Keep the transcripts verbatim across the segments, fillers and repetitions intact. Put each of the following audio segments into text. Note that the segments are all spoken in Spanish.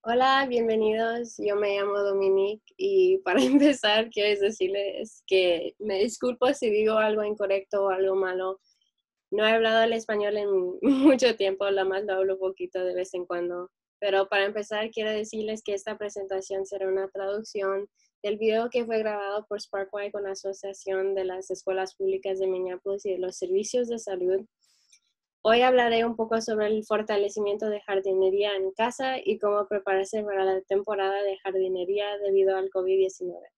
Hola, bienvenidos. Yo me llamo Dominique y para empezar quiero decirles que me disculpo si digo algo incorrecto o algo malo. No he hablado el español en mucho tiempo, la más lo hablo poquito de vez en cuando. Pero para empezar quiero decirles que esta presentación será una traducción del video que fue grabado por Sparkway con la Asociación de las Escuelas Públicas de Minneapolis y de los Servicios de Salud. Hoy hablaré un poco sobre el fortalecimiento de jardinería en casa y cómo prepararse para la temporada de jardinería debido al COVID diecinueve.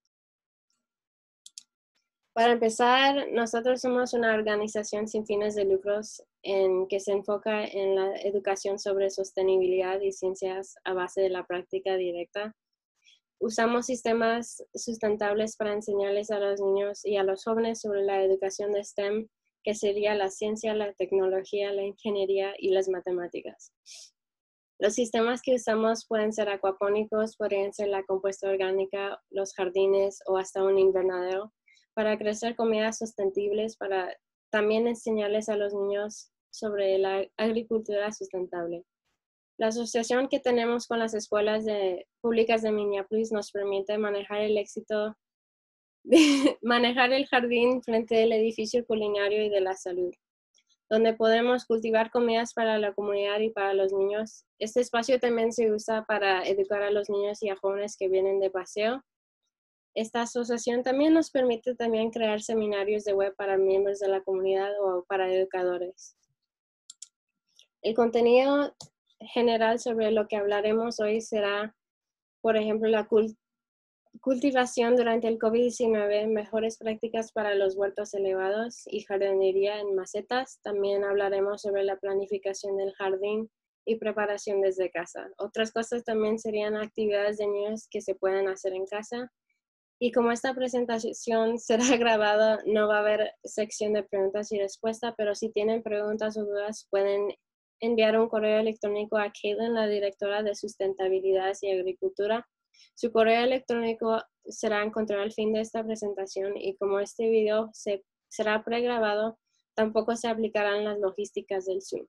Para empezar, nosotros somos una organización sin fines de lucros en que se enfoca en la educación sobre sostenibilidad y ciencias a base de la práctica directa. Usamos sistemas sustentables para enseñarles a los niños y a los jóvenes sobre la educación de STEM, que sería la ciencia, la tecnología, la ingeniería y las matemáticas. Los sistemas que usamos pueden ser acuapónicos, podrían ser la compuesta orgánica, los jardines o hasta un invernadero, para crecer comidas sustentables, para también enseñarles a los niños sobre la agricultura sustentable. La asociación que tenemos con las escuelas de, públicas de Minneapolis nos permite manejar el éxito de manejar el jardín frente al edificio culinario y de la salud, donde podemos cultivar comidas para la comunidad y para los niños. Este espacio también se usa para educar a los niños y a jóvenes que vienen de paseo. Esta asociación también nos permite también crear seminarios de web para miembros de la comunidad o para educadores. El contenido general sobre lo que hablaremos hoy será, por ejemplo, la cultura Cultivación durante el COVID diecinueve, mejores prácticas para los huertos elevados y jardinería en macetas. También hablaremos sobre la planificación del jardín y preparación desde casa. Otras cosas también serían actividades de niños que se pueden hacer en casa. Y como esta presentación será grabada, no va a haber sección de preguntas y respuestas, pero si tienen preguntas o dudas, pueden enviar un correo electrónico a Caitlin, la directora de Sustentabilidad y Agricultura. Su correo electrónico será encontrado al fin de esta presentación y como este video se, será pregrabado, tampoco se aplicarán las logísticas del Zoom.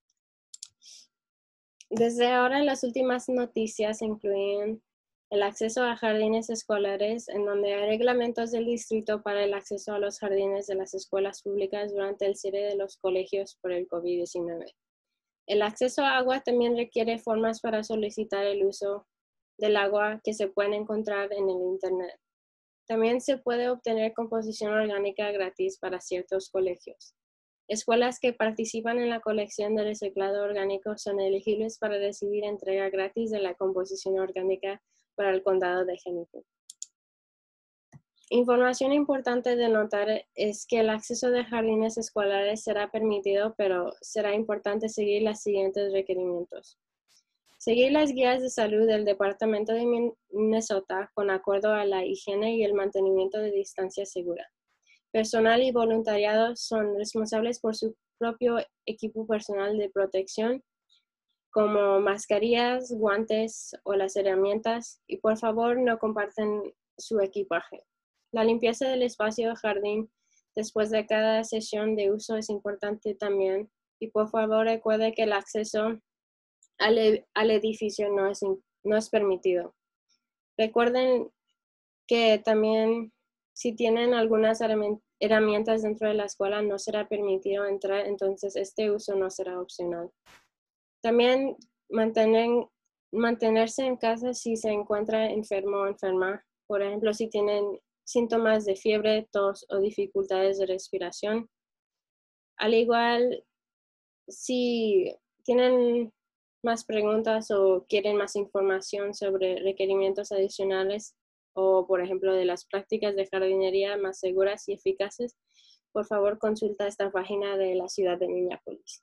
Desde ahora, las últimas noticias incluyen el acceso a jardines escolares, en donde hay reglamentos del distrito para el acceso a los jardines de las escuelas públicas durante el cierre de los colegios por el COVID diecinueve. El acceso a agua también requiere formas para solicitar el uso del agua que se pueden encontrar en el Internet. También se puede obtener composición orgánica gratis para ciertos colegios. Escuelas que participan en la colección de reciclado orgánico son elegibles para recibir entrega gratis de la composición orgánica para el condado de Hennepin. Información importante de notar es que el acceso de jardines escolares será permitido, pero será importante seguir los siguientes requerimientos. Seguir las guías de salud del Departamento de Minnesota con acuerdo a la higiene y el mantenimiento de distancia segura. Personal y voluntariado son responsables por su propio equipo personal de protección, como mascarillas, guantes o las herramientas, y por favor no comparten su equipaje. La limpieza del espacio jardín después de cada sesión de uso es importante también, y por favor recuerde que el acceso al, al edificio no es, no es permitido. Recuerden que también si tienen algunas herramientas dentro de la escuela no será permitido entrar, entonces este uso no será opcional. También mantener, mantenerse en casa si se encuentra enfermo o enferma. Por ejemplo, si tienen síntomas de fiebre, tos o dificultades de respiración. Al igual, si tienen más preguntas o quieren más información sobre requerimientos adicionales o, por ejemplo, de las prácticas de jardinería más seguras y eficaces, por favor consulta esta página de la ciudad de Minneapolis.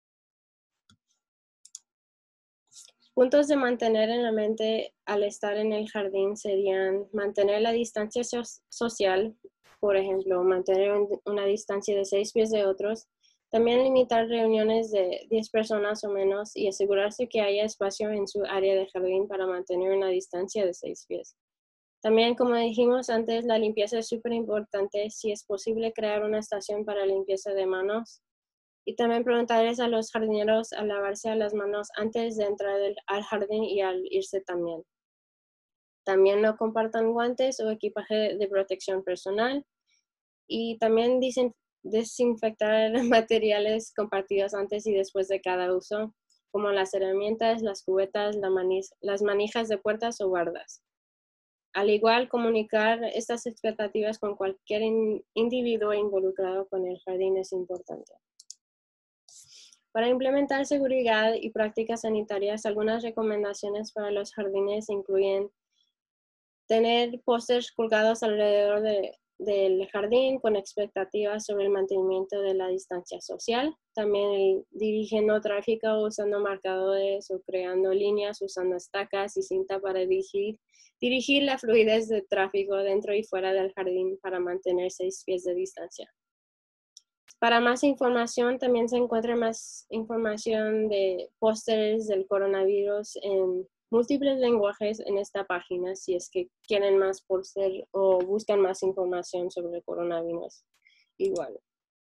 Puntos de mantener en la mente al estar en el jardín serían mantener la distancia so- social, por ejemplo, mantener un, una distancia de seis pies de otros. También limitar reuniones de diez personas o menos y asegurarse que haya espacio en su área de jardín para mantener una distancia de seis pies. También, como dijimos antes, la limpieza es súper importante. Si es posible, crear una estación para limpieza de manos Y también preguntarles a los jardineros a lavarse las manos antes de entrar el- al jardín y al irse también. También no compartan guantes o equipaje de protección personal. Y también dicen desinfectar materiales compartidos antes y después de cada uso, como las herramientas, las cubetas, la manis- las manijas de puertas o bardas. Al igual, comunicar estas expectativas con cualquier in- individuo involucrado con el jardín es importante. Para implementar seguridad y prácticas sanitarias, algunas recomendaciones para los jardines incluyen tener pósters colgados alrededor de- del jardín con expectativas sobre el mantenimiento de la distancia social. También el dirigiendo tráfico usando marcadores o creando líneas usando estacas y cinta para dirigir, dirigir la fluidez de tráfico dentro y fuera del jardín para mantener seis pies de distancia. Para más información, también se encuentra más información de pósteres del coronavirus en múltiples lenguajes en esta página, si es que quieren más póster o buscan más información sobre el coronavirus. Igual.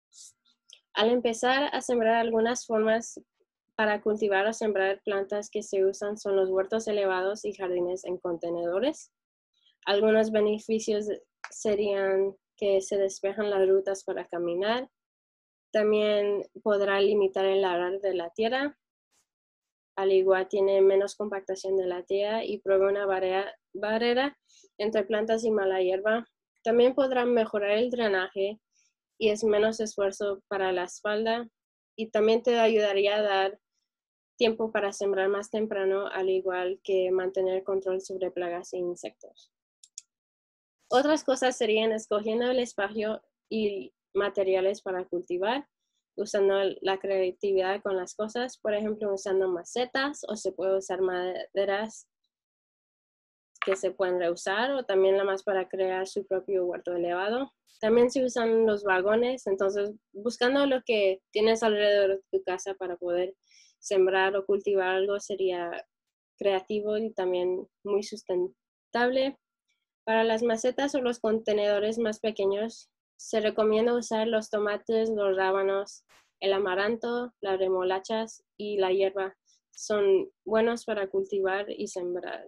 Al empezar a sembrar, algunas formas para cultivar o sembrar plantas que se usan son los huertos elevados y jardines en contenedores. Algunos beneficios serían que se despejan las rutas para caminar. También podrá limitar el arar de la tierra. Al igual tiene menos compactación de la tierra y provee una barrera, barrera entre plantas y mala hierba. También podrá mejorar el drenaje y es menos esfuerzo para la espalda. Y también te ayudaría a dar tiempo para sembrar más temprano, al igual que mantener control sobre plagas e insectos. Otras cosas serían escogiendo el espacio y materiales para cultivar, usando la creatividad con las cosas, por ejemplo, usando macetas o se puede usar maderas que se pueden reusar o también la más para crear su propio huerto elevado. También se usan los vagones, entonces buscando lo que tienes alrededor de tu casa para poder sembrar o cultivar algo sería creativo y también muy sustentable. Para las macetas o los contenedores más pequeños, se recomienda usar los tomates, los rábanos, el amaranto, las remolachas y la hierba. Son buenos para cultivar y sembrar.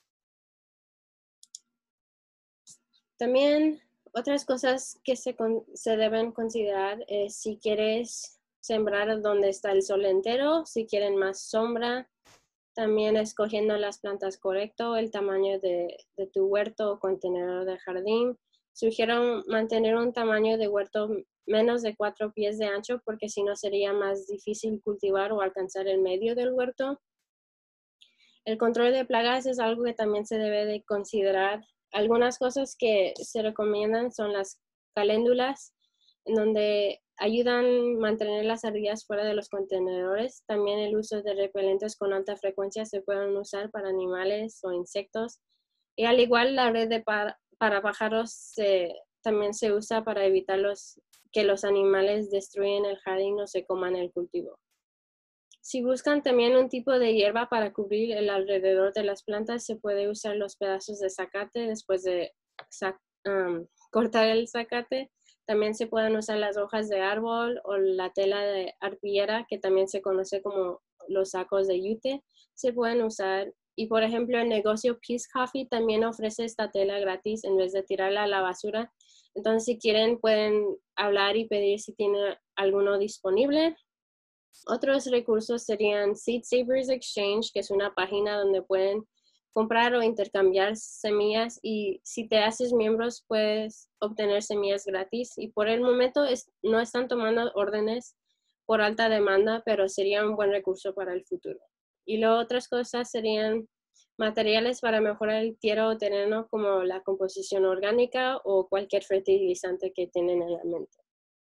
También otras cosas que se, con, se deben considerar es si quieres sembrar donde está el sol entero, si quieren más sombra. También escogiendo las plantas correcto, el tamaño de, de tu huerto o contenedor de jardín. Sugiero mantener un tamaño de huerto menos de cuatro pies de ancho porque si no sería más difícil cultivar o alcanzar el medio del huerto. El control de plagas es algo que también se debe de considerar. Algunas cosas que se recomiendan son las caléndulas, en donde ayudan a mantener las ardillas fuera de los contenedores. También el uso de repelentes con alta frecuencia se pueden usar para animales o insectos. Y al igual la red de para, para pájaros se, también se usa para evitar los, que los animales destruyan el jardín o se coman el cultivo. Si buscan también un tipo de hierba para cubrir el alrededor de las plantas, se puede usar los pedazos de zacate después de um, cortar el zacate. También se pueden usar las hojas de árbol o la tela de arpillera, que también se conoce como los sacos de yute, se pueden usar. Y por ejemplo, el negocio Peace Coffee también ofrece esta tela gratis en vez de tirarla a la basura. Entonces, si quieren, pueden hablar y pedir si tiene alguno disponible. Otros recursos serían Seed Savers Exchange, que es una página donde pueden comprar o intercambiar semillas y si te haces miembros puedes obtener semillas gratis y por el momento es, no están tomando órdenes por alta demanda, pero sería un buen recurso para el futuro. Y luego otras cosas serían materiales para mejorar el tierra o terreno como la composición orgánica o cualquier fertilizante que tienen en la mente.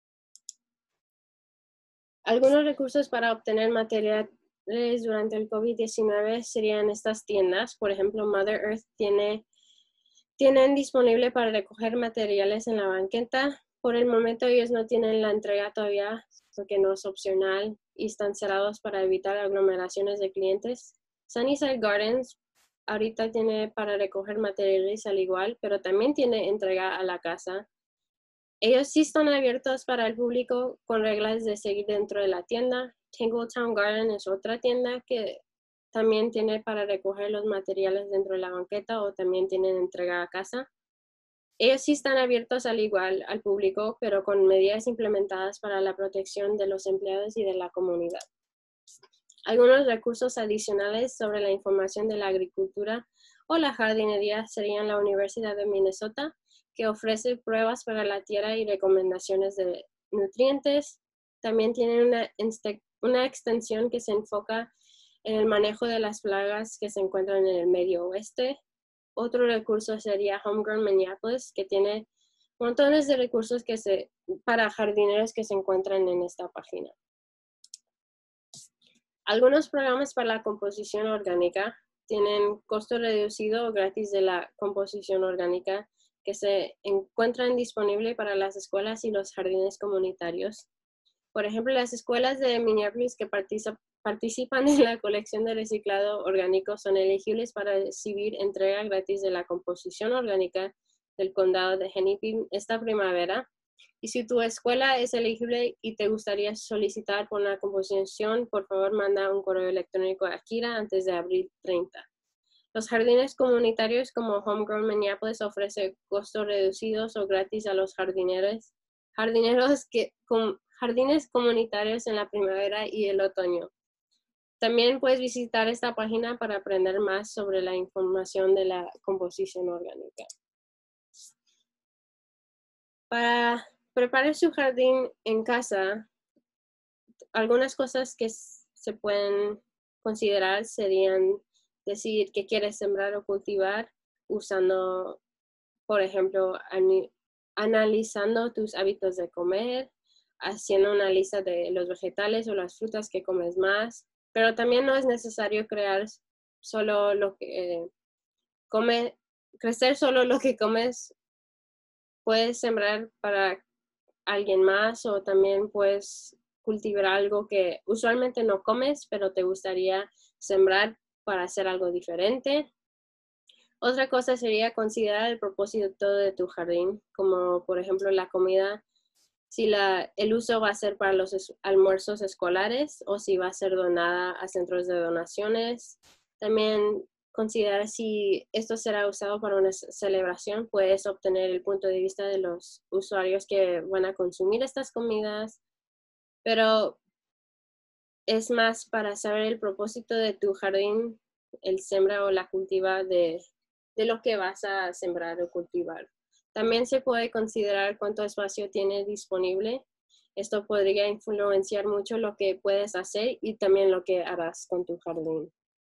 Algunos recursos para obtener materiales durante el COVID diecinueve serían estas tiendas. Por ejemplo, Mother Earth tiene, tienen disponible para recoger materiales en la banqueta. Por el momento ellos no tienen la entrega todavía, porque no es opcional y están cerrados para evitar aglomeraciones de clientes. Sunnyside Gardens ahorita tiene para recoger materiales al igual, pero también tiene entrega a la casa. Ellos sí están abiertos para el público con reglas de seguir dentro de la tienda. Tingletown Garden es otra tienda que también tiene para recoger los materiales dentro de la banqueta o también tienen entrega a casa. Ellos sí están abiertos al igual al público, pero con medidas implementadas para la protección de los empleados y de la comunidad. Algunos recursos adicionales sobre la información de la agricultura o la jardinería serían la Universidad de Minnesota, que ofrece pruebas para la tierra y recomendaciones de nutrientes. También tienen una, una extensión que se enfoca en el manejo de las plagas que se encuentran en el medio oeste. Otro recurso sería Homegrown Minneapolis, que tiene montones de recursos que se, para jardineros que se encuentran en esta página. Algunos programas para la composición orgánica tienen costo reducido o gratis de la composición orgánica que se encuentran disponibles para las escuelas y los jardines comunitarios. Por ejemplo, las escuelas de Minneapolis que participan participan en la colección de reciclado orgánico son elegibles para recibir entrega gratis de la composición orgánica del condado de Hennepin esta primavera. Y si tu escuela es elegible y te gustaría solicitar por una composición, por favor manda un correo electrónico a Kira antes de abril treinta. Los jardines comunitarios como Homegrown Minneapolis ofrece costos reducidos o gratis a los jardineros, jardineros que, con, jardines comunitarios en la primavera y el otoño. También puedes visitar esta página para aprender más sobre la información de la composición orgánica. Para preparar su jardín en casa, algunas cosas que se pueden considerar serían decidir qué quieres sembrar o cultivar usando, por ejemplo, analizando tus hábitos de comer, haciendo una lista de los vegetales o las frutas que comes más. Pero también no es necesario crear solo lo que eh, come, crecer solo lo que comes. Puedes sembrar para alguien más o también puedes cultivar algo que usualmente no comes, pero te gustaría sembrar para hacer algo diferente. Otra cosa sería considerar el propósito de tu jardín, como por ejemplo la comida. Si la, el uso va a ser para los es, almuerzos escolares o si va a ser donada a centros de donaciones. También considerar si esto será usado para una celebración. Puedes obtener el punto de vista de los usuarios que van a consumir estas comidas, pero es más para saber el propósito de tu jardín, el sembra o la cultiva de, de lo que vas a sembrar o cultivar. También se puede considerar cuánto espacio tienes disponible. Esto podría influenciar mucho lo que puedes hacer y también lo que harás con tu jardín.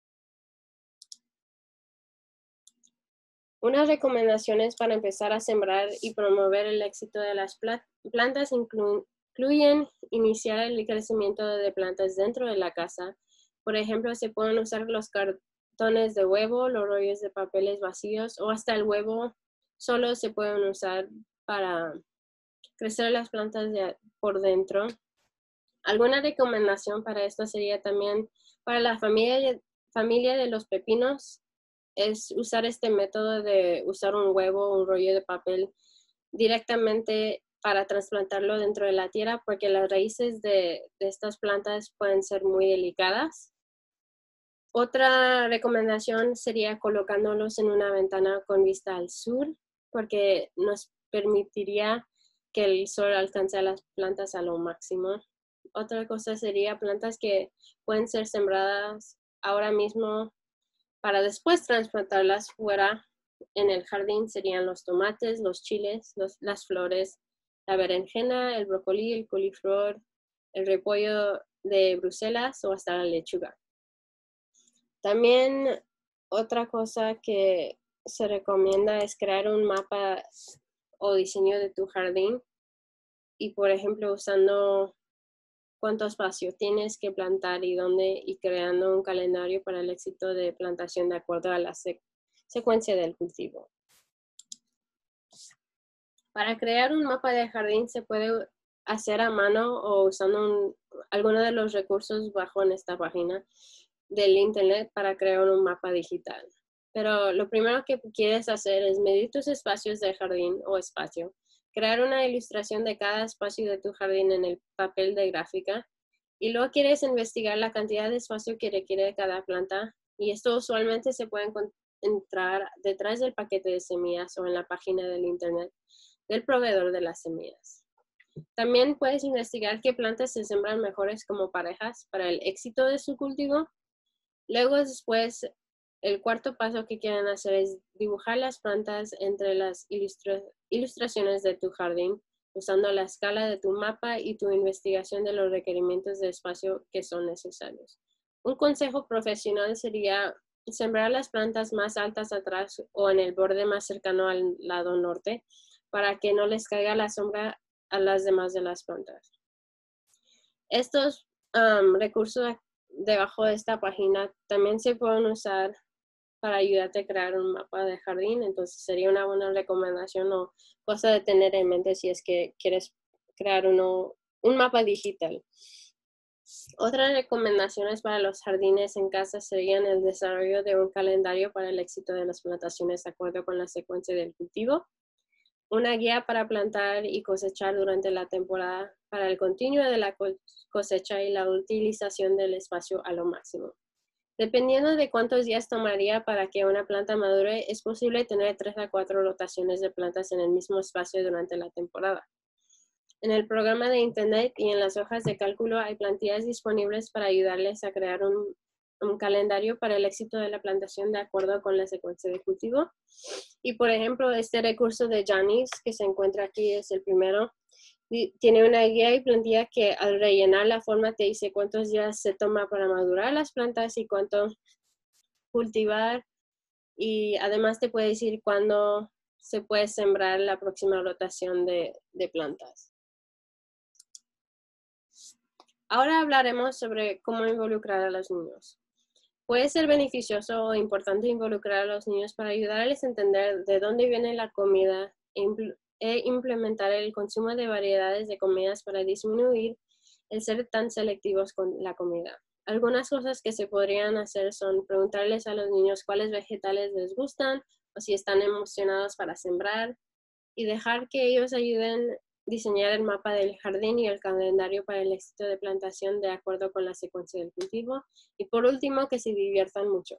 Unas recomendaciones para empezar a sembrar y promover el éxito de las plantas incluyen, incluyen iniciar el crecimiento de plantas dentro de la casa. Por ejemplo, se pueden usar los cartones de huevo, los rollos de papeles vacíos o hasta el huevo solo se pueden usar para crecer las plantas de, por dentro. Alguna recomendación para esto sería también para la familia, familia de los pepinos, es usar este método de usar un huevo o un rollo de papel directamente para trasplantarlo dentro de la tierra, porque las raíces de, de estas plantas pueden ser muy delicadas. Otra recomendación sería colocándolos en una ventana con vista al sur, porque nos permitiría que el sol alcance a las plantas a lo máximo. Otra cosa sería plantas que pueden ser sembradas ahora mismo para después trasplantarlas fuera en el jardín. Serían los tomates, los chiles, los, las flores, la berenjena, el brócoli, el coliflor, el repollo de Bruselas o hasta la lechuga. También otra cosa que se recomienda es crear un mapa o diseño de tu jardín y, por ejemplo, usando cuánto espacio tienes que plantar y dónde y creando un calendario para el éxito de plantación de acuerdo a la sec- secuencia del cultivo. Para crear un mapa de jardín se puede hacer a mano o usando un, alguno de los recursos bajo en esta página del internet para crear un mapa digital. Pero lo primero que quieres hacer es medir tus espacios de jardín o espacio crear una ilustración de cada espacio de tu jardín en el papel de gráfica. Y luego quieres investigar la cantidad de espacio que requiere cada planta. Y esto usualmente se puede encontrar detrás del paquete de semillas o en la página del internet del proveedor de las semillas. También puedes investigar qué plantas se sembran mejores como parejas para el éxito de su cultivo. Luego, después, el cuarto paso que quieren hacer es dibujar las plantas entre las ilustra ilustraciones de tu jardín, usando la escala de tu mapa y tu investigación de los requerimientos de espacio que son necesarios. Un consejo profesional sería sembrar las plantas más altas atrás o en el borde más cercano al lado norte para que no les caiga la sombra a las demás de las plantas. Estos um, recursos debajo de esta página también se pueden usar para ayudarte a crear un mapa de jardín, entonces sería una buena recomendación o cosa de tener en mente si es que quieres crear uno, un mapa digital. Otras recomendaciones para los jardines en casa serían el desarrollo de un calendario para el éxito de las plantaciones de acuerdo con la secuencia del cultivo, una guía para plantar y cosechar durante la temporada para el continuo de la cosecha y la utilización del espacio a lo máximo. Dependiendo de cuántos días tomaría para que una planta madure, es posible tener tres a cuatro rotaciones de plantas en el mismo espacio durante la temporada. En el programa de internet y en las hojas de cálculo hay plantillas disponibles para ayudarles a crear un, un calendario para el éxito de la plantación de acuerdo con la secuencia de cultivo. Y por ejemplo, este recurso de Janice que se encuentra aquí es el primero. Tiene una guía y plantilla que al rellenar la forma te dice cuántos días se toma para madurar las plantas y cuánto cultivar. Y además te puede decir cuándo se puede sembrar la próxima rotación de, de plantas. Ahora hablaremos sobre cómo involucrar a los niños. Puede ser beneficioso o importante involucrar a los niños para ayudarles a entender de dónde viene la comida e, impl e implementar el consumo de variedades de comidas para disminuir el ser tan selectivos con la comida. Algunas cosas que se podrían hacer son preguntarles a los niños cuáles vegetales les gustan o si están emocionados para sembrar y dejar que ellos ayuden a diseñar el mapa del jardín y el calendario para el éxito de plantación de acuerdo con la secuencia del cultivo. Y por último, que se diviertan mucho.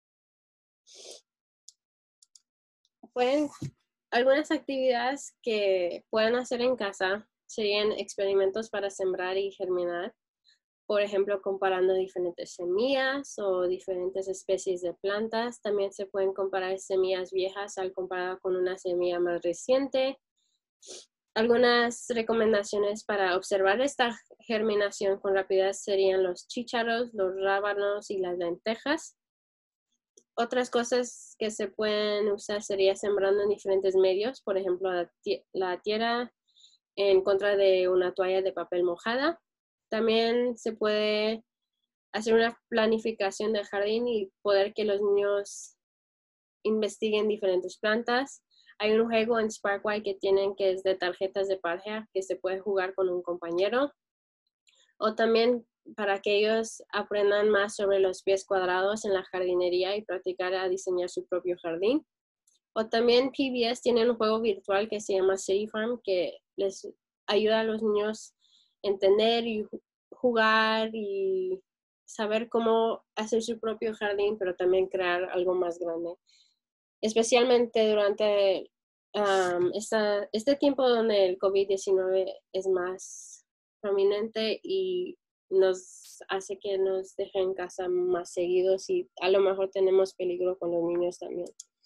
Pueden, algunas actividades que pueden hacer en casa serían experimentos para sembrar y germinar. Por ejemplo, comparando diferentes semillas o diferentes especies de plantas. También se pueden comparar semillas viejas al comparado con una semilla más reciente. Algunas recomendaciones para observar esta germinación con rapidez serían los chícharos, los rábanos y las lentejas. Otras cosas que se pueden usar sería sembrando en diferentes medios, por ejemplo, la tierra en contra de una toalla de papel mojada. También se puede hacer una planificación del jardín y poder que los niños investiguen diferentes plantas. Hay un juego en Sparkway que tienen que es de tarjetas de pareja que se puede jugar con un compañero. O también para que ellos aprendan más sobre los pies cuadrados en la jardinería y practicar a diseñar su propio jardín. O también P B S tiene un juego virtual que se llama City Farm que les ayuda a los niños a entender y jugar y saber cómo hacer su propio jardín, pero también crear algo más grande. Especialmente durante um, esta, este tiempo donde el COVID diecinueve es más prominente y nos hace que nos dejen en casa más seguidos y a lo mejor tenemos peligro con los niños también.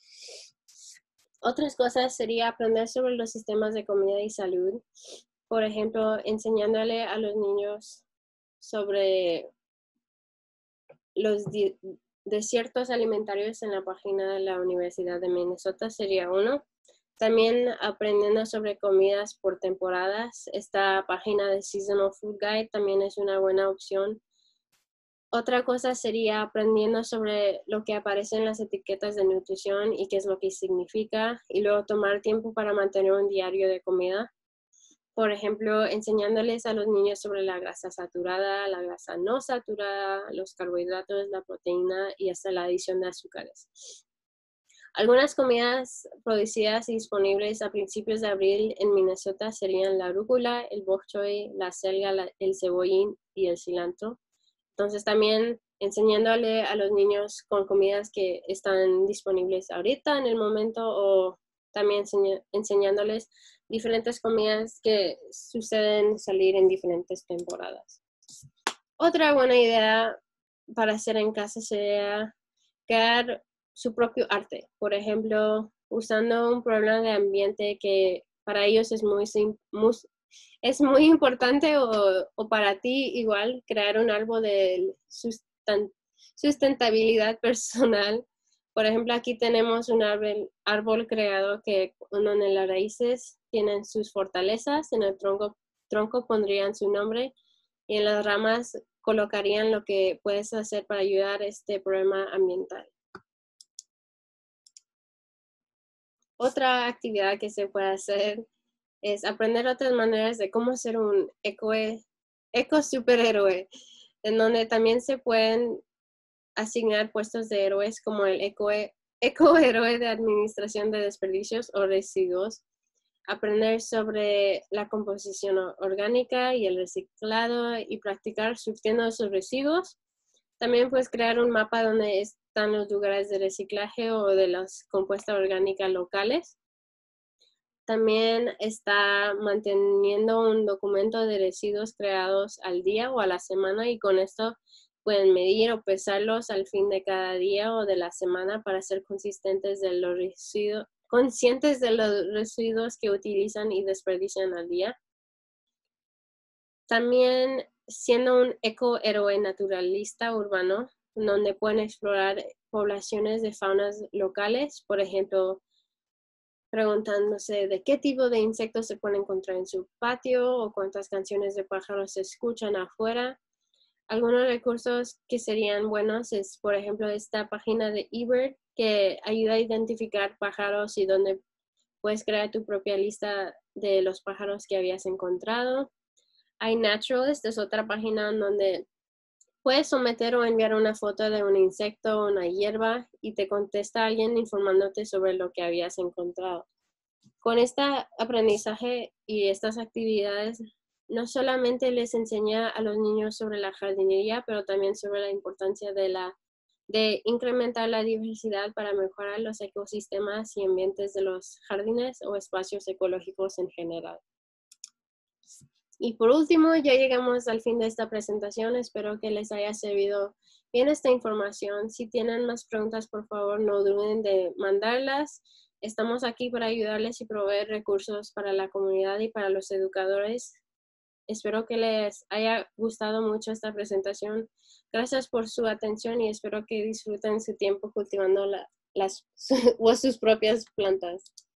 Otras cosas sería aprender sobre los sistemas de comida y salud. Por ejemplo, enseñándole a los niños sobre los desiertos alimentarios en la página de la Universidad de Minnesota sería uno. También aprendiendo sobre comidas por temporadas. Esta página de Seasonal Food Guide también es una buena opción. Otra cosa sería aprendiendo sobre lo que aparece en las etiquetas de nutrición y qué es lo que significa. Y luego tomar tiempo para mantener un diario de comida. Por ejemplo, enseñándoles a los niños sobre la grasa saturada, la grasa no saturada, los carbohidratos, la proteína y hasta la adición de azúcares. Algunas comidas producidas y disponibles a principios de abril en Minnesota serían la rúcula, el bok choy, la selga, la, el cebollín y el cilantro. Entonces también enseñándole a los niños con comidas que están disponibles ahorita en el momento, o también enseña, enseñándoles diferentes comidas que suceden salir en diferentes temporadas. Otra buena idea para hacer en casa sería crear su propio arte. Por ejemplo, usando un programa de ambiente que para ellos es muy, muy, es muy importante, o, o para ti igual, crear un árbol de sustentabilidad personal. Por ejemplo, aquí tenemos un árbol, árbol creado que donde las raíces tienen sus fortalezas, en el tronco, tronco pondrían su nombre y en las ramas colocarían lo que puedes hacer para ayudar a este problema ambiental. Otra actividad que se puede hacer es aprender otras maneras de cómo ser un eco, eco superhéroe, en donde también se pueden asignar puestos de héroes como el eco, ecohéroe de administración de desperdicios o residuos, aprender sobre la composición orgánica y el reciclado y practicar surtiendo sus residuos. También puedes crear un mapa donde están los lugares de reciclaje o de las compuestas orgánicas locales. También está manteniendo un documento de residuos creados al día o a la semana, y con esto pueden medir o pesarlos al fin de cada día o de la semana para ser consistentes de los residuos, conscientes de los residuos que utilizan y desperdician al día. También siendo un ecohéroe naturalista urbano, donde pueden explorar poblaciones de faunas locales, por ejemplo, preguntándose de qué tipo de insectos se pueden encontrar en su patio o cuántas canciones de pájaros se escuchan afuera. Algunos recursos que serían buenos es, por ejemplo, esta página de eBird que ayuda a identificar pájaros y donde puedes crear tu propia lista de los pájaros que habías encontrado. iNaturalist es otra página donde puedes someter o enviar una foto de un insecto o una hierba y te contesta alguien informándote sobre lo que habías encontrado. Con este aprendizaje y estas actividades, no solamente les enseña a los niños sobre la jardinería, pero también sobre la importancia de, la, de incrementar la diversidad para mejorar los ecosistemas y ambientes de los jardines o espacios ecológicos en general. Y por último, ya llegamos al fin de esta presentación. Espero que les haya servido bien esta información. Si tienen más preguntas, por favor, no duden de mandarlas. Estamos aquí para ayudarles y proveer recursos para la comunidad y para los educadores. Espero que les haya gustado mucho esta presentación. Gracias por su atención y espero que disfruten su tiempo cultivando la, las, sus propias plantas.